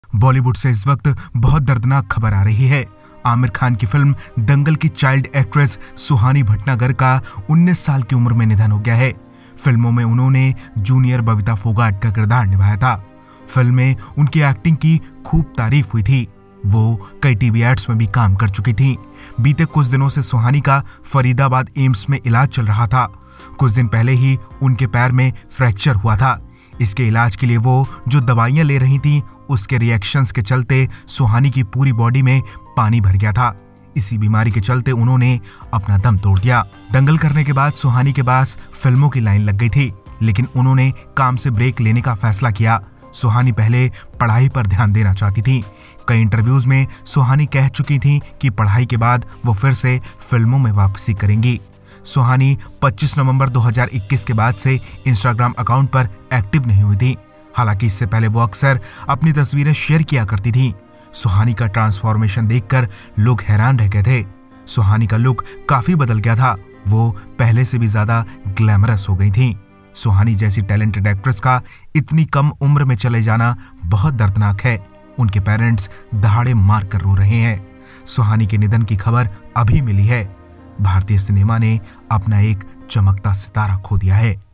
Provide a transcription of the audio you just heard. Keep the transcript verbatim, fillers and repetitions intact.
बॉलीवुड से इस वक्त बहुत दर्दनाक खबर आ रही है। आमिर खान की फिल्म दंगल की चाइल्ड एक्ट्रेस सुहानी भटनागर का उन्नीस साल की उम्र में निधन हो गया है। फिल्मों में उन्होंने जूनियर बबीता फोगाट का किरदार निभाया था। फिल्म में उनकी एक्टिंग की खूब तारीफ हुई थी। वो कई टीवी एड्स में भी काम कर चुकी थी। बीते कुछ दिनों से सुहानी का फरीदाबाद एम्स में इलाज चल रहा था। कुछ दिन पहले ही उनके पैर में फ्रैक्चर हुआ था। इसके इलाज के लिए वो जो दवाइयां ले रही थी, उसके रिएक्शंस के चलते सुहानी की पूरी बॉडी में पानी भर गया था। इसी बीमारी के चलते उन्होंने अपना दम तोड़ दिया। दंगल करने के बाद सुहानी के पास फिल्मों की लाइन लग गई थी, लेकिन उन्होंने काम से ब्रेक लेने का फैसला किया। सुहानी पहले पढ़ाई पर ध्यान देना चाहती थी। कई इंटरव्यूज में सुहानी कह चुकी थी कि पढ़ाई के बाद वो फिर से फिल्मों में वापसी करेंगी। सुहानी पच्चीस नवंबर दो हज़ार इक्कीस के बाद से इंस्टाग्राम अकाउंट पर एक्टिव नहीं हुई थी। हालांकि इससे पहले वो अक्सर अपनी तस्वीरें शेयर किया करती थी। सुहानी का ट्रांसफॉर्मेशन देखकर लोग हैरान रह गए थे। सुहानी का लुक काफी बदल गया था। वो पहले से भी ज्यादा ग्लैमरस हो गई थी। सुहानी जैसी टैलेंटेड एक्ट्रेस का इतनी कम उम्र में चले जाना बहुत दर्दनाक है। उनके पेरेंट्स दहाड़े मार कर रो रहे हैं। सुहानी के निधन की खबर अभी मिली है। भारतीय सिनेमा ने अपना एक चमकता सितारा खो दिया है।